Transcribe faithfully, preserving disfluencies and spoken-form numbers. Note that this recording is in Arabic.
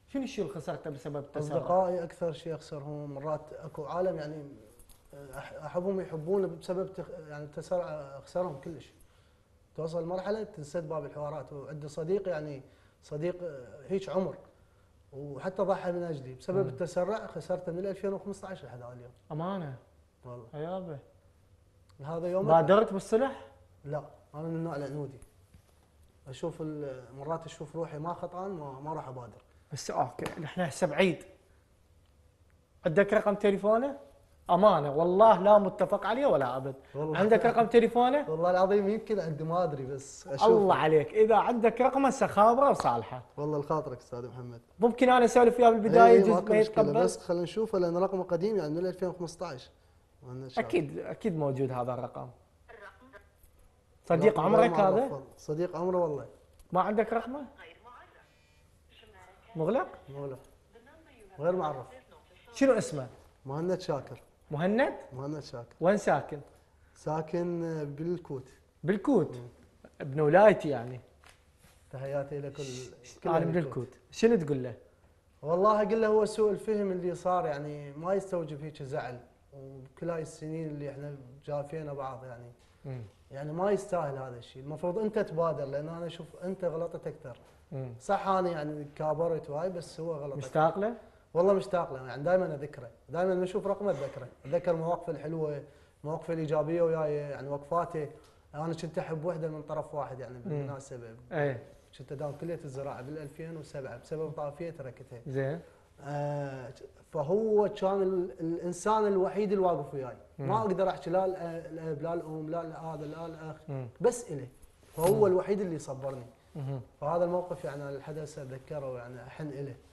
شنو الشيء اللي خسرته بسبب التسرع؟ اصدقائي اكثر شيء اخسرهم، مرات اكو عالم يعني أح- احبهم يحبون بسبب تخ... يعني التسرع اخسرهم كلش. توصل مرحله تنسد باب الحوارات، وعندي صديق يعني صديق هيك عمر وحتى ضحى من اجلي بسبب مم. التسرع، خسرته من ألفين وخمسة عشر لحد هذا اليوم. امانه والله عيابه. هذا يوم بادرت بالصلح؟ لا، انا من النوع العنودي. اشوف ال- مرات اشوف روحي ما خطان ما, ما راح ابادر. بس اوكي احنا هسه بعيد. عندك رقم تليفونه؟ امانه والله لا متفق عليه ولا ابد. والله عندك رقم تليفونه؟ والله العظيم يمكن عندي ما ادري بس اشوف. الله عليك اذا عندك رقمه سخابره وصالحه. والله لخاطرك استاذ محمد. ممكن انا اسولف وياه اي بالبدايه اي يجوز ماكو ما مشكله، يتقبل؟ بس خلينا نشوفه لان رقمه قديم يعني من ألفين وخمسة عشر. اكيد اكيد موجود هذا الرقم. صديق رقم غير عمرك معرف هذا؟ والله. صديق عمره والله. ما عندك رقمه؟ مغلق؟ مولى. غير معرف. شنو اسمه؟ مهند شاكر. مهند؟ مهند شاكر. وين ساكن؟ ساكن بالكوت. بالكوت. ابن ولايتي يعني. تحياتي لكل انا من الكوت. شنو تقول له؟ والله اقول له هو سوء الفهم اللي صار يعني ما يستوجب هيك زعل، وكل هاي السنين اللي احنا جافينا بعض يعني. مم. يعني ما يستاهل هذا الشيء، المفروض انت تبادر لان انا اشوف انت غلطت اكثر. مم. صح انا يعني كابرت وهاي بس هو غلط. مشتاق له؟ والله مشتاق له يعني دائما اذكره، دائما لما اشوف رقمه اتذكره، اتذكر مواقفه الحلوه، مواقفه الايجابيه وياي يعني وقفاته. انا كنت احب وحده من طرف واحد يعني بالمناسبه. ايه كنت اداوم كليه الزراعه بال ألفين وسبعة بسبب طافيه تركتها. زين. آه فهو كان ال- الانسان الوحيد اللي واقف وياي، ما اقدر احكي لا الاب لا الام لا هذا لا الاخ، مم. بس اله. فهو الوحيد اللي صبرني. مم. فهذا الموقف يعني الحدث اتذكره يعني احن اله.